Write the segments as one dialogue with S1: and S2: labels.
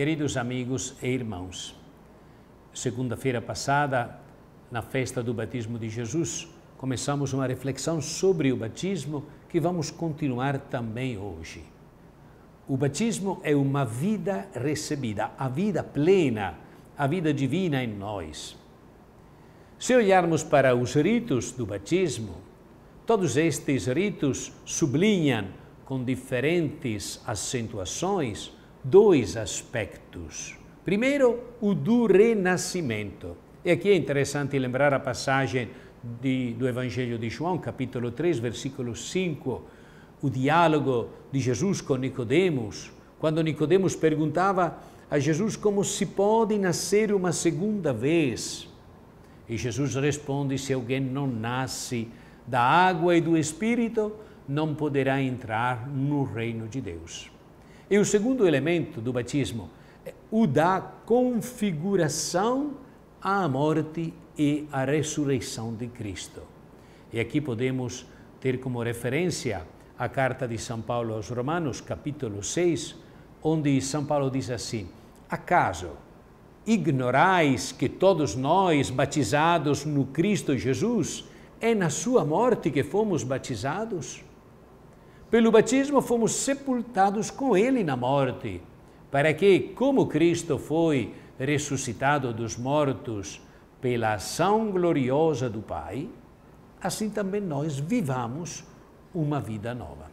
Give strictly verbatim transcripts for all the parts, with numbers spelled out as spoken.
S1: Queridos amigos e irmãos, segunda-feira passada, na festa do batismo de Jesus, começamos uma reflexão sobre o batismo que vamos continuar também hoje. O batismo é uma vida recebida, a vida plena, a vida divina em nós. Se olharmos para os ritos do batismo, todos estes ritos sublinham com diferentes acentuações dois aspectos. Primeiro, o do renascimento. E aqui é interessante lembrar a passagem de, do Evangelho de João, capítulo três, versículo cinco, o diálogo de Jesus com Nicodemos, quando Nicodemos perguntava a Jesus como se pode nascer uma segunda vez. E Jesus responde: se alguém não nasce da água e do Espírito, não poderá entrar no reino de Deus. E o segundo elemento do batismo é o da configuração à morte e à ressurreição de Cristo. E aqui podemos ter como referência a carta de São Paulo aos Romanos, capítulo seis, onde São Paulo diz assim: acaso ignorais que todos nós, batizados no Cristo Jesus, é na sua morte que fomos batizados? Pelo batismo fomos sepultados com ele na morte, para que, como Cristo foi ressuscitado dos mortos pela ação gloriosa do Pai, assim também nós vivamos uma vida nova.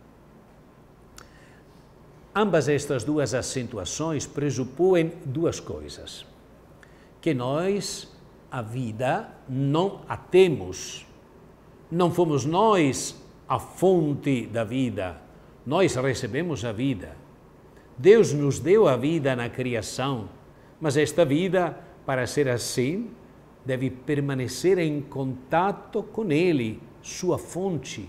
S1: Ambas estas duas acentuações pressupõem duas coisas: que nós a vida não a temos, não fomos nós a fonte da vida, nós recebemos a vida. Deus nos deu a vida na criação, mas esta vida, para ser assim, deve permanecer em contato com Ele, sua fonte.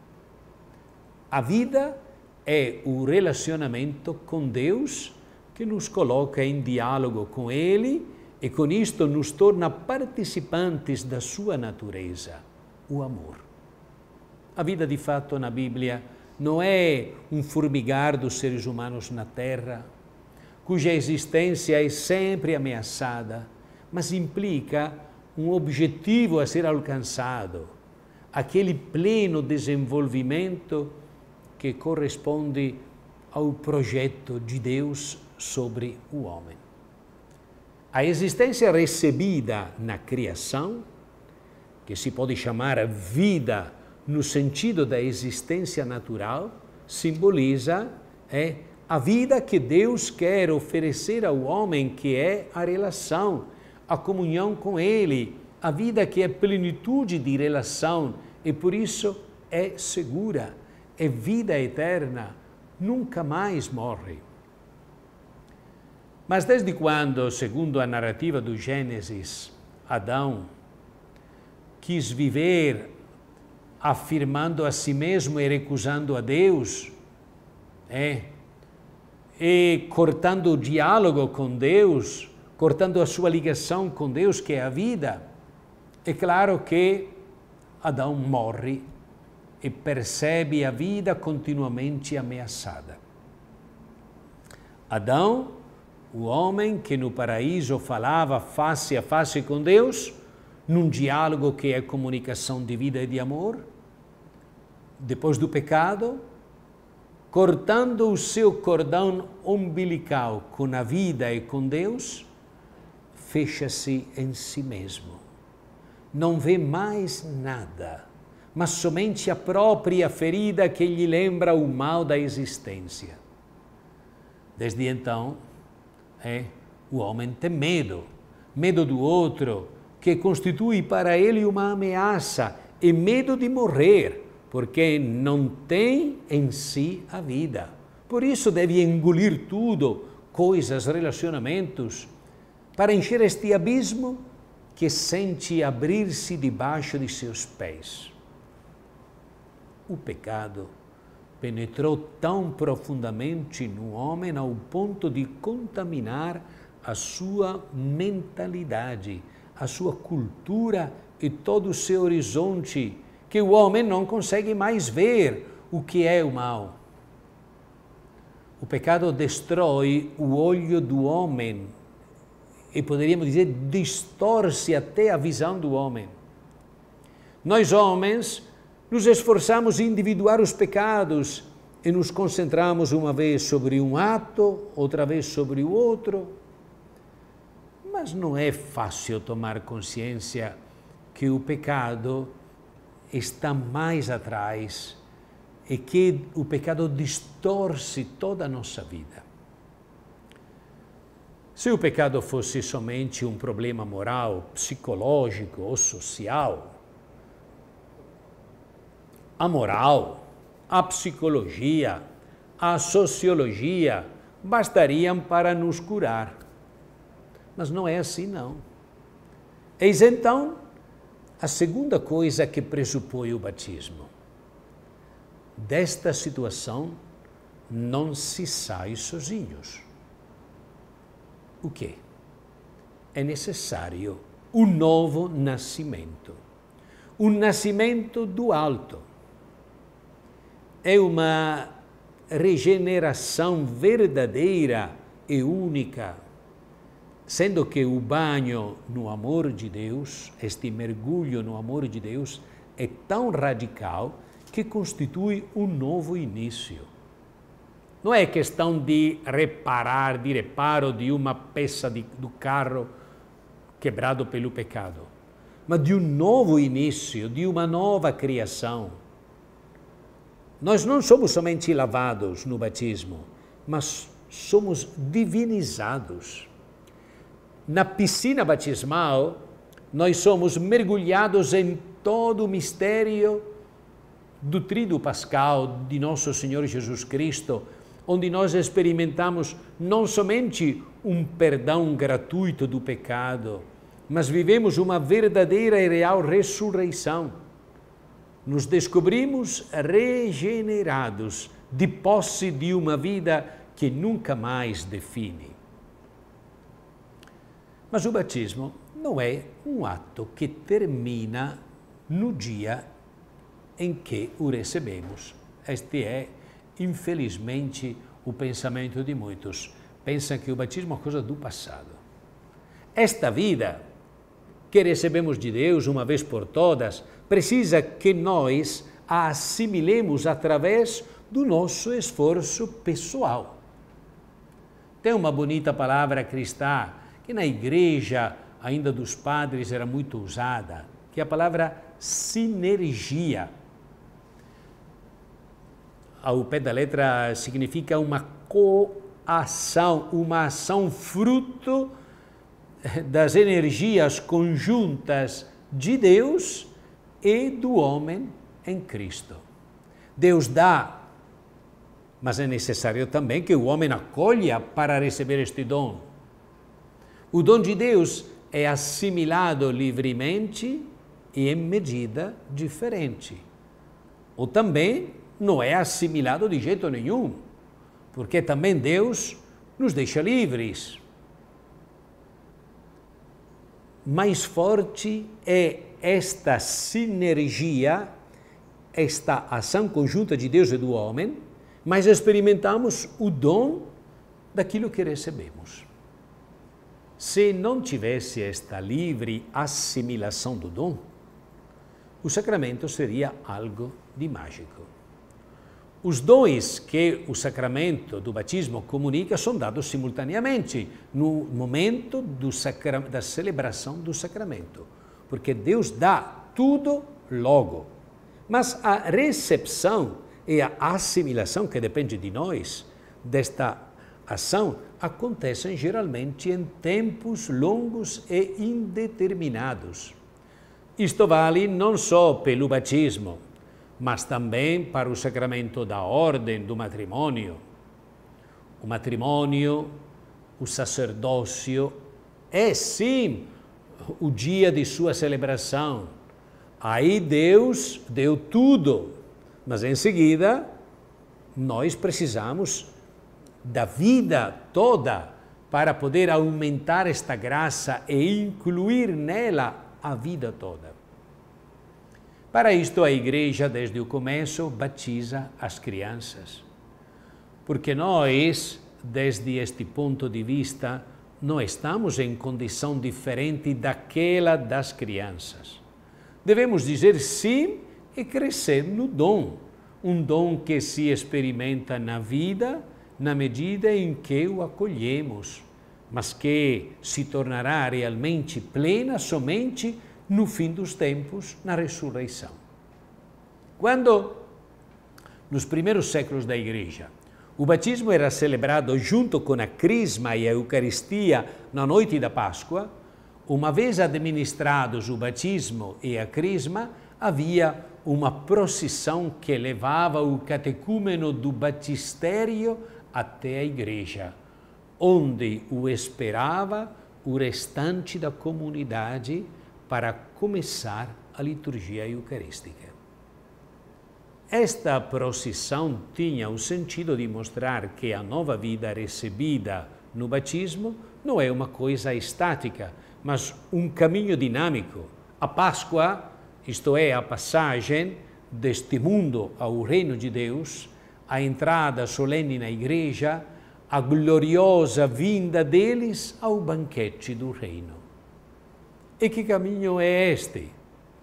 S1: A vida é o relacionamento com Deus que nos coloca em diálogo com Ele e com isto nos torna participantes da sua natureza, o amor. A vida, de fato, na Bíblia não é um formigar dos seres humanos na Terra, cuja existência é sempre ameaçada, mas implica um objetivo a ser alcançado, aquele pleno desenvolvimento que corresponde ao projeto de Deus sobre o homem. A existência recebida na criação, que se pode chamar vida no sentido da existência natural, simboliza é, a vida que Deus quer oferecer ao homem, que é a relação, a comunhão com Ele, a vida que é plenitude de relação e por isso é segura, é vida eterna, nunca mais morre. Mas desde quando, segundo a narrativa do Gênesis, Adão quis viver afirmando a si mesmo e recusando a Deus, é, e cortando o diálogo com Deus, cortando a sua ligação com Deus, que é a vida, é claro que Adão morre e percebe a vida continuamente ameaçada. Adão, o homem que no paraíso falava face a face com Deus, num diálogo que é comunicação de vida e de amor, depois do pecado, cortando o seu cordão umbilical com a vida e com Deus, fecha-se em si mesmo. Não vê mais nada, mas somente a própria ferida que lhe lembra o mal da existência. Desde então, é, o homem tem medo, medo do outro, que constitui para ele uma ameaça, e medo de morrer, porque não tem em si a vida. Por isso deve engolir tudo, coisas, relacionamentos, para encher este abismo que sente abrir-se debaixo de seus pés. O pecado penetrou tão profundamente no homem ao ponto de contaminar a sua mentalidade, a sua cultura e todo o seu horizonte, que o homem não consegue mais ver o que é o mal. O pecado destrói o olho do homem e poderíamos dizer distorce até a visão do homem. Nós homens nos esforçamos em individuar os pecados e nos concentramos uma vez sobre um ato, outra vez sobre o outro. Mas não é fácil tomar consciência que o pecado está mais atrás e que o pecado distorce toda a nossa vida. Se o pecado fosse somente um problema moral, psicológico ou social, a moral, a psicologia, a sociologia bastariam para nos curar. Mas não é assim, não. Eis então a segunda coisa que pressupõe o batismo. Desta situação não se sai sozinhos. O quê? É necessário um novo nascimento. Um nascimento do alto. É uma regeneração verdadeira e única, sendo que o banho no amor de Deus, este mergulho no amor de Deus, é tão radical que constitui um novo início. Não é questão de reparar, de reparo de uma peça de, do carro quebrado pelo pecado, mas de um novo início, de uma nova criação. Nós não somos somente lavados no batismo, mas somos divinizados. Na piscina batismal, nós somos mergulhados em todo o mistério do tríduo pascal de nosso Senhor Jesus Cristo, onde nós experimentamos não somente um perdão gratuito do pecado, mas vivemos uma verdadeira e real ressurreição. Nos descobrimos regenerados, de posse de uma vida que nunca mais define. Mas o batismo não é um ato que termina no dia em que o recebemos. Este é, infelizmente, o pensamento de muitos. Pensam que o batismo é coisa do passado. Esta vida que recebemos de Deus uma vez por todas, precisa que nós a assimilemos através do nosso esforço pessoal. Tem uma bonita palavra cristã que na igreja ainda dos padres era muito usada, que é a palavra sinergia. Ao pé da letra significa uma coação, uma ação fruto das energias conjuntas de Deus e do homem em Cristo. Deus dá, mas é necessário também que o homem acolha para receber este dom. O dom de Deus é assimilado livremente e em medida diferente. Ou também não é assimilado de jeito nenhum, porque também Deus nos deixa livres. Mais forte é esta sinergia, esta ação conjunta de Deus e do homem, mas experimentamos o dom daquilo que recebemos. Se não tivesse esta livre assimilação do dom, o sacramento seria algo de mágico. Os dons que o sacramento do batismo comunica são dados simultaneamente no momento do sacra... da celebração do sacramento, porque Deus dá tudo logo. Mas a recepção e a assimilação, que depende de nós, desta ação, acontecem geralmente em tempos longos e indeterminados. Isto vale não só pelo batismo, mas também para o sacramento da ordem do matrimônio. O matrimônio, o sacerdócio, é sim o dia de sua celebração. Aí Deus deu tudo, mas em seguida nós precisamos da vida toda para poder aumentar esta graça e incluir nela a vida toda. Para isto, a Igreja, desde o começo, batiza as crianças. porque nós, desde este ponto de vista, não estamos em condição diferente daquela das crianças. Devemos dizer sim e crescer no dom, um dom que se experimenta na vida, na medida em que o acolhemos, mas que se tornará realmente plena somente no fim dos tempos, na ressurreição. Quando, nos primeiros séculos da Igreja, o batismo era celebrado junto com a crisma e a Eucaristia na noite da Páscoa, uma vez administrados o batismo e a crisma, havia uma procissão que levava o catecúmeno do batistério até a igreja, onde o esperava o restante da comunidade para começar a liturgia eucarística. Esta procissão tinha o sentido de mostrar que a nova vida recebida no batismo não é uma coisa estática, mas um caminho dinâmico. A Páscoa, isto é, a passagem deste mundo ao reino de Deus, a entrada solene na igreja, a gloriosa vinda deles ao banquete do reino. E que caminho é este?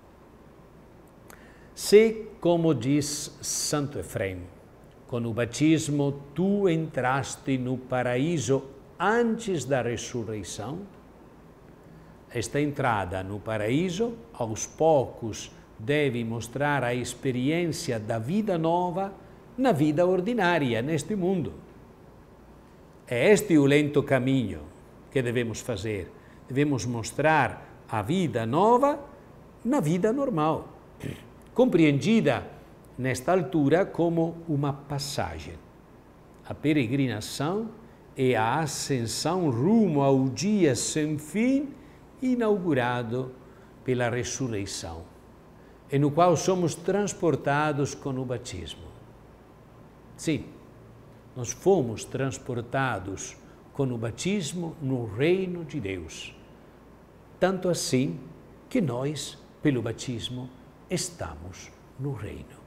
S1: Se, como diz Santo Efrem, com o batismo tu entraste no paraíso antes da ressurreição, esta entrada no paraíso, aos poucos, deve mostrar a experiência da vida nova na vida ordinária, neste mundo. É este o lento caminho que devemos fazer. Devemos mostrar a vida nova na vida normal, compreendida nesta altura como uma passagem. A peregrinação é a ascensão rumo ao dia sem fim, inaugurado pela ressurreição, e no qual somos transportados com o batismo. Sim, nós fomos transportados com o batismo no reino de Deus, tanto assim que nós, pelo batismo, estamos no reino.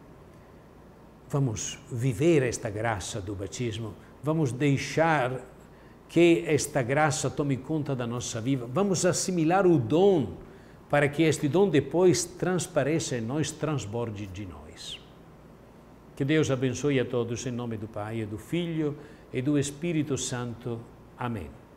S1: Vamos viver esta graça do batismo, vamos deixar que esta graça tome conta da nossa vida, vamos assimilar o dom para que este dom depois transpareça em nós, transborde de nós. Que Deus abençoe a todos em nome do Pai, e do Filho e do Espírito Santo. Amém.